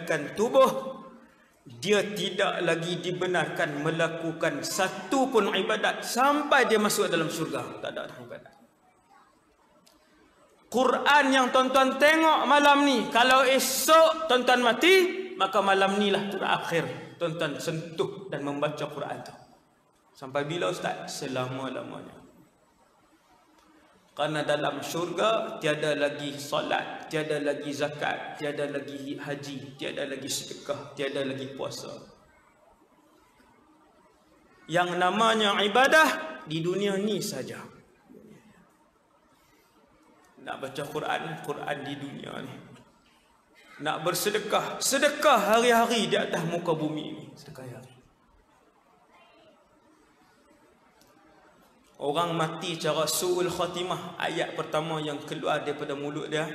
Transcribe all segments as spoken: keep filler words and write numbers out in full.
meninggalkan tubuh, dia tidak lagi dibenarkan melakukan satu pun ibadat sampai dia masuk dalam syurga. Tak ada ibadat. Quran yang tuan-tuan tengok malam ni, kalau esok tuan-tuan mati, maka malam ni lah terakhir tuan-tuan sentuh dan membaca Quran tu. Sampai bila Ustaz? Selama-lamanya. Karena dalam syurga tiada lagi solat, tiada lagi zakat, tiada lagi haji, tiada lagi sedekah, tiada lagi puasa. Yang namanya ibadah di dunia ni saja. Nak baca Quran, Quran di dunia ni. Nak bersedekah, sedekah hari-hari di atas muka bumi ni. Sedekah hari. Orang mati cara su'ul khatimah, ayat pertama yang keluar daripada mulut dia,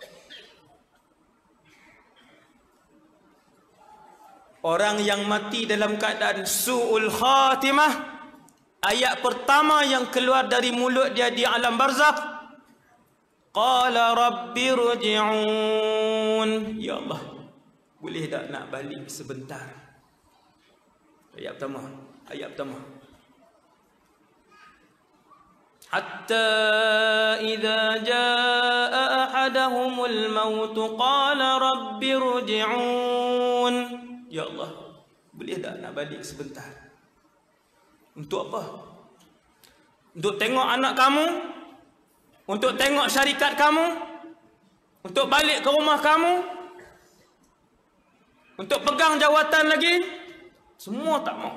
orang yang mati dalam keadaan su'ul khatimah, ayat pertama yang keluar dari mulut dia di alam barzakh, qala rabbi rji'un. Ya Allah, boleh tak nak balik sebentar? Ayat pertama, ayat pertama. Hatta idza jaa ahadahumul maut qala rabbi rji'un. Ya Allah, boleh tak nak balik sebentar? Untuk apa? Untuk tengok anak kamu? Untuk tengok syarikat kamu? Untuk balik ke rumah kamu? Untuk pegang jawatan lagi? Semua tak mau.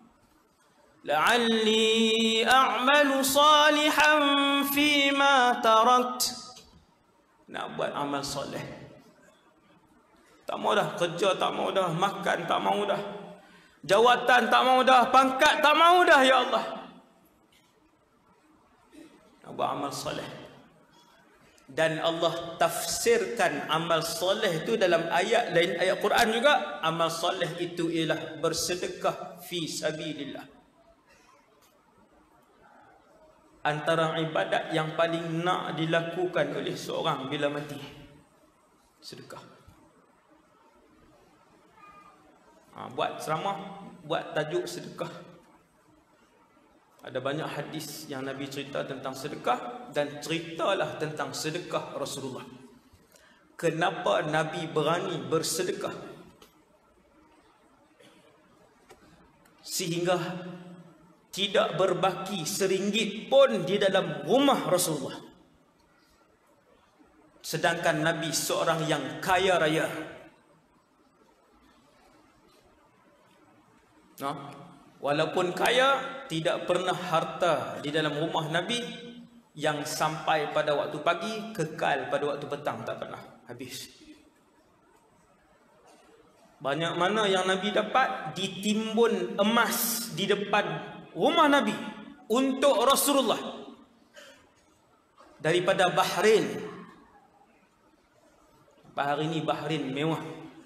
La'alli a'malu salihan fima tarakt. Nak buat amal soleh. Tak mau dah, kerja tak mau dah, makan tak mau dah, jawatan tak mau dah, pangkat tak mau dah, ya Allah. Nak buat amal soleh. Dan Allah tafsirkan amal soleh itu dalam ayat lain, ayat Quran juga. Amal soleh itu ialah bersedekah fi sabilillah. Antara ibadat yang paling nak dilakukan oleh seorang bila mati, sedekah. Ha, buat ceramah, buat tajuk sedekah. Ada banyak hadis yang Nabi cerita tentang sedekah, dan ceritalah tentang sedekah Rasulullah. Kenapa Nabi berani bersedekah sehingga tidak berbaki seringgit pun di dalam rumah Rasulullah. Sedangkan Nabi seorang yang kaya raya. Nah, walaupun kaya, tidak pernah harta di dalam rumah Nabi yang sampai pada waktu pagi, kekal pada waktu petang, tak pernah habis. Banyak mana yang Nabi dapat ditimbun emas di depan rumah Nabi untuk Rasulullah daripada Bahrain. Hari ini Bahrain mewah.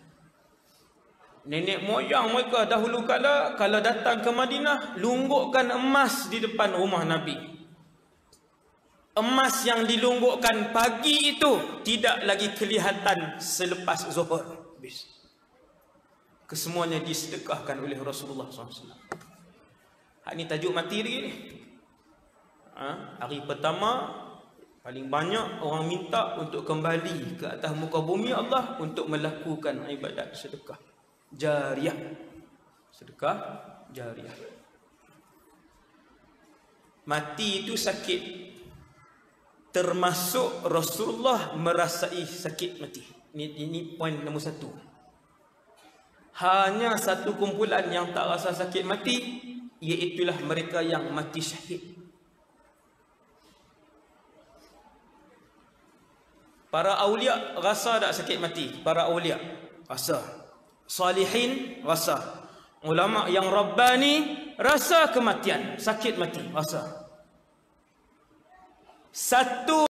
Nenek moyang mereka dahulu kala kalau datang ke Madinah, lunggukkan emas di depan rumah Nabi. Emas yang dilunggukkan pagi itu tidak lagi kelihatan selepas zuhur. Habis. Kesemuanya disedekahkan oleh Rasulullah sallallahu alaihi wasallam. Hak ni tajuk mati lagi ni. Ha? Hari pertama paling banyak orang minta untuk kembali ke atas muka bumi Allah untuk melakukan ibadat sedekah jariah. Sedekah jariah. Mati itu sakit. Termasuk Rasulullah merasai sakit mati. Ini, ini poin nombor satu. Hanya satu kumpulan yang tak rasa sakit mati, iaitulah mereka yang mati syahid. Para awliya rasa tak sakit mati? Para awliya rasa. Salihin rasa. Ulama yang Rabbani rasa kematian, sakit mati, rasa. Satu